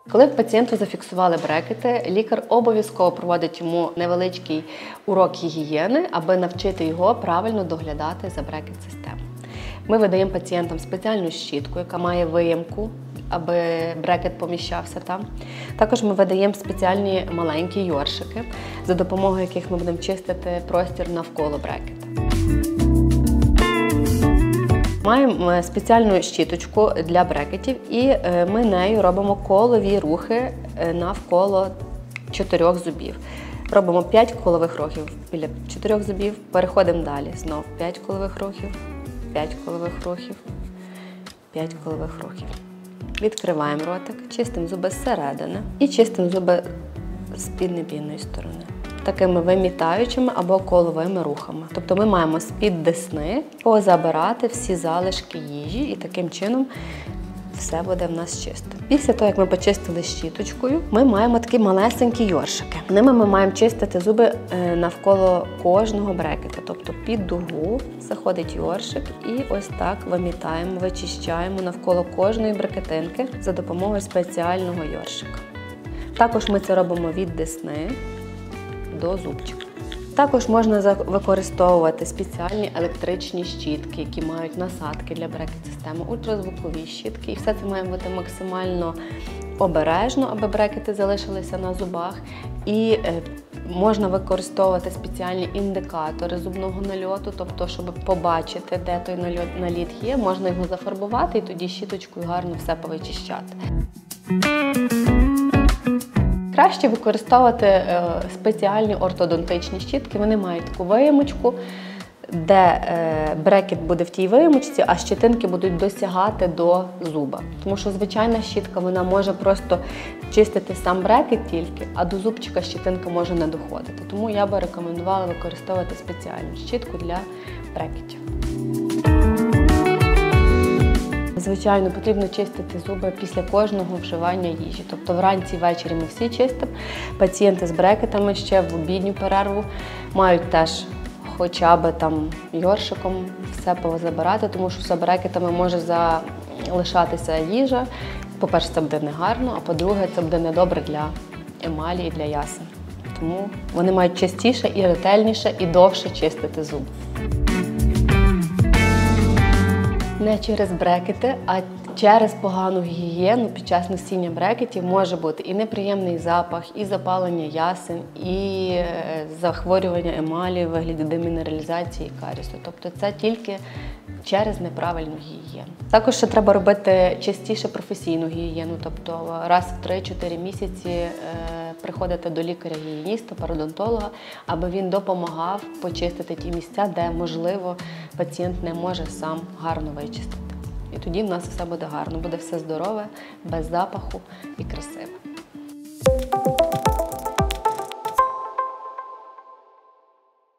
Коли в пацієнту зафіксували брекети, лікар обов'язково проводить йому невеличкий урок гігієни, аби навчити його правильно доглядати за брекет-системою. Ми видаємо пацієнтам спеціальну щітку, яка має виємку, аби брекет поміщався там. Також ми видаємо спеціальні маленькі йоршики, за допомогою яких ми будемо чистити простір навколо брекета. Маємо спеціальну щіточку для брекетів і ми нею робимо колові рухи навколо 4 зубів. Робимо 5 колових рухів біля 4 зубів, переходимо далі. Знов 5 колових рухів, 5 колових рухів, 5 колових рухів. Відкриваємо ротик, чистимо зуби зсередини і чистимо зуби з піднебійної сторони. Такими вимітаючими або коловими рухами. Тобто ми маємо з-під десни позабирати всі залишки їжі і таким чином все буде в нас чисто. Після того, як ми почистили щіточкою, ми маємо такі малесенькі йоршики. Ними ми маємо чистити зуби навколо кожного брекета. Тобто під дугу заходить йоршик і ось так вимітаємо, вичищаємо навколо кожної брекетинки за допомогою спеціального йоршика. Також ми це робимо від десни до зубчика. Також можна використовувати спеціальні електричні щітки, які мають насадки для брекет-системи, ультразвукові щітки. І все це має бути максимально обережно, аби брекети залишилися на зубах. І можна використовувати спеціальні індикатори зубного нальоту, тобто, щоб побачити, де той наліт є, можна його зафарбувати і тоді щіточкою гарно все повичищати. Краще використовувати спеціальні ортодонтичні щітки. Вони мають таку виємочку, де брекет буде в тій виємочці, а щетинки будуть досягати до зуба. Тому що звичайна щітка, вона може просто чистити сам брекет тільки, а до зубчика щетинка може не доходити. Тому я би рекомендувала використовувати спеціальну щітку для брекетів. Звичайно, потрібно чистити зуби після кожного вживання їжі. Тобто вранці, ввечері ми всі чистимо. Пацієнти з брекетами ще в обідню перерву мають теж хоча б там йоршиком все позабирати, тому що за брекетами може залишатися їжа. По-перше, це буде негарно, а по-друге, це буде недобре для емалі і для ясен. Тому вони мають частіше і ретельніше і довше чистити зуби. Не через брекети, а через погану гігієну під час носіння брекетів може бути і неприємний запах, і запалення ясен, і захворювання емалі у вигляді демінералізації і карісу. Тобто це тільки через неправильну гігієну. Також ще треба робити частіше професійну гігієну, тобто раз в 3-4 місяці приходити до лікаря-гігієніста, пародонтолога, аби він допомагав почистити ті місця, де, можливо, пацієнт не може сам гарно вичистити. І тоді в нас все буде гарно, буде все здорове, без запаху і красиве.